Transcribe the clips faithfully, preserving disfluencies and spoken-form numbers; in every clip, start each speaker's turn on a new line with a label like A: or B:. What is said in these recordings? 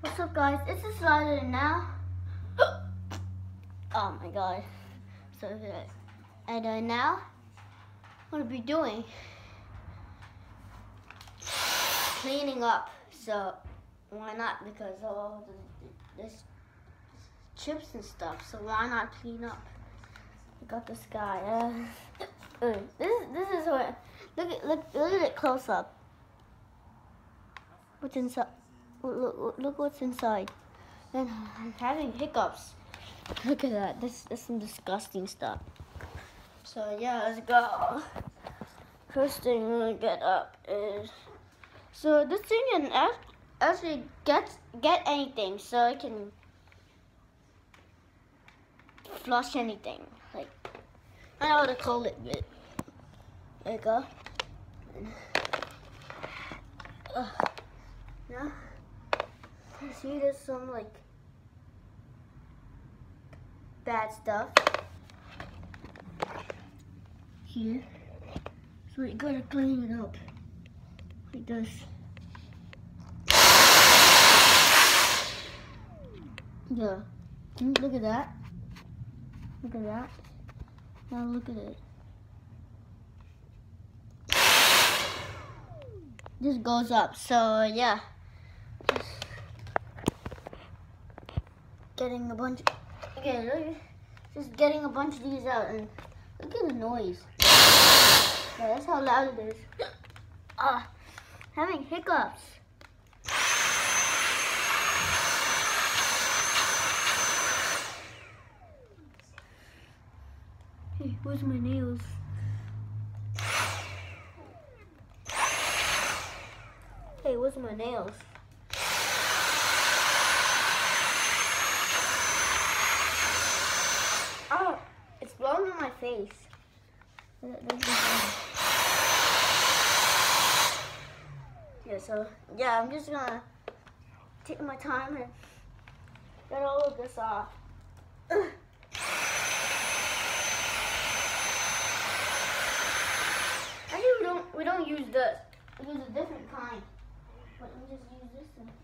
A: What's up, guys? It's a slider now. Oh my god. So good. And uh, now, what I'll be doing, cleaning up. So why not? Because of all the, this chips and stuff. So why not clean up? I got this guy. Uh, uh, this this is what. Look at look look at it close up. What's inside? Look, look, look what's inside. And I'm having hiccups. Look at that. This, this is some disgusting stuff. So yeah, let's go. First thing we're gonna get up is, so this thing can actually get get anything. So it can flush anything. Like, I don't know what to call it, but there you go. Uh, yeah. See, there's some like bad stuff here, so you gotta clean it up like this. Yeah, look at that. Look at that. Now look at it. This goes up. So yeah. Getting a bunch of, okay, look, just getting a bunch of these out, and look at the noise. Yeah, that's how loud it is. Ah, having hiccups. Hey, where's my nails? Hey, where's my nails? Oh, it's blowing on my face. Yeah, so, yeah, I'm just gonna take my time and get all of this off. Actually, we don't, we don't use this. We use a different kind. But we just use this one.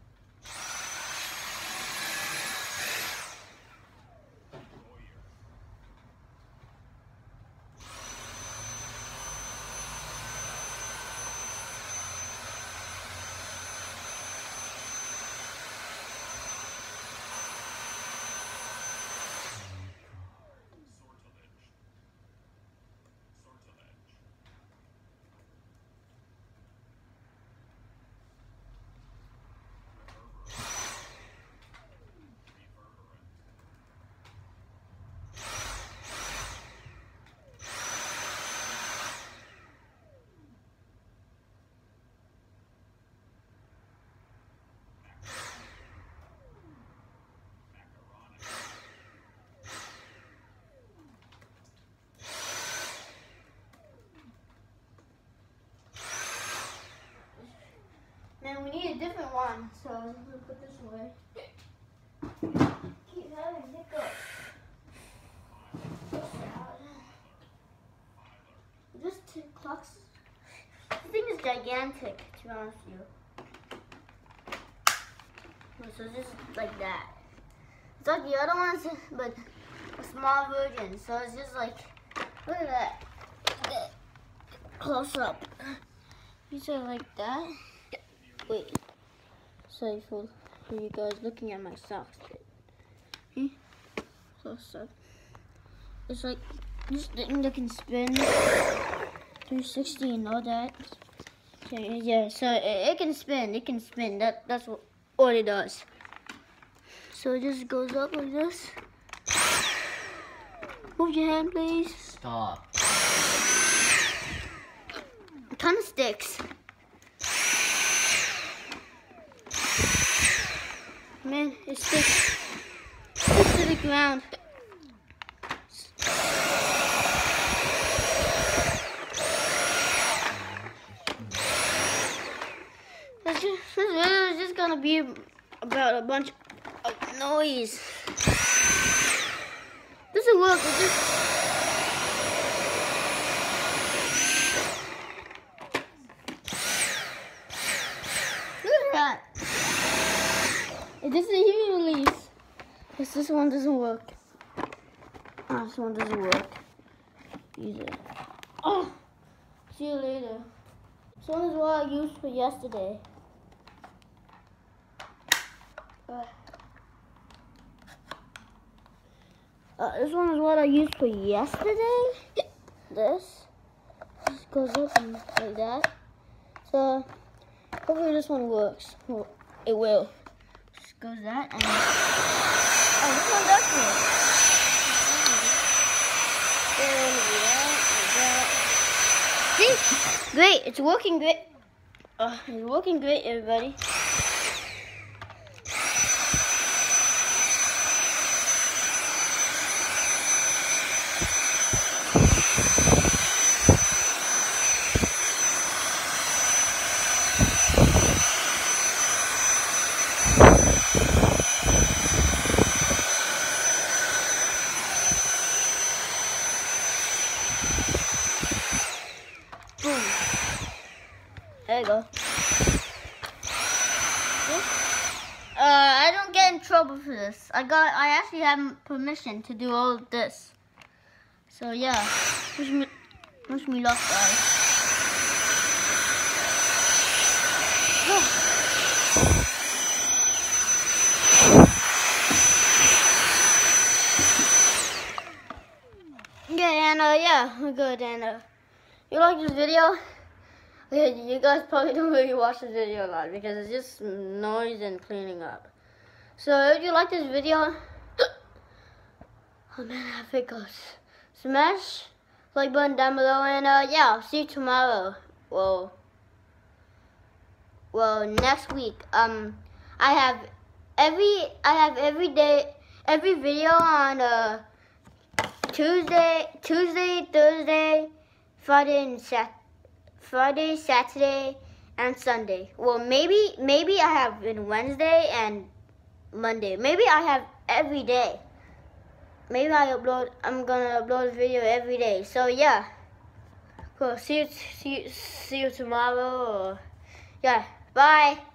A: Man, we need a different one, so I'm gonna put this away. Keep having hiccups. This two clocks. This thing is gigantic, to be honest with you. So just like that. It's like the other ones, but a small version. So it's just like, look at that. Close up. These are like that. Wait, sorry for, for you guys looking at my socks. Hmm? So stuck. It's like this thing that can spin three sixty and all that. So, yeah, so it, it can spin. It can spin. That that's what what it does. So it just goes up like this. Move your hand, please.
B: Stop.
A: It kind of sticks. Man, it sticks, sticks to the ground. This, just, this video is just gonna be about a bunch of noise. This will work. It just, look at that. This is a human release. This, this one doesn't work. Oh, this one doesn't work. Use it. Oh, see you later. This one is what I used for yesterday. Uh, uh, this one is what I used for yesterday. This. This goes up and like that. So hopefully this one works. Well, it will. Just goes that and oh, this one does work. See? Great, it's working great. Uh, it's working great, everybody. Boom. There you go. Uh, I don't get in trouble for this. I got. I actually have permission to do all of this. So yeah, wish me, wish me luck, guys. Yeah, and uh, yeah, we're good. And uh, you like this video? You guys probably don't really watch this video a lot because it's just noise and cleaning up. So if you like this video, oh man, I forgot. Smash like button down below, and uh, yeah, I'll see you tomorrow. Well, well, next week. Um, I have every I have every day every video on uh Tuesday, Tuesday, Thursday, Friday, and Sat Friday, Saturday, and Sunday. Well, maybe maybe I have in Wednesday and Monday. Maybe I have every day. Maybe I upload. I'm gonna upload a video every day. So yeah. Cool. See you. See you. See you tomorrow. Or, yeah. Bye.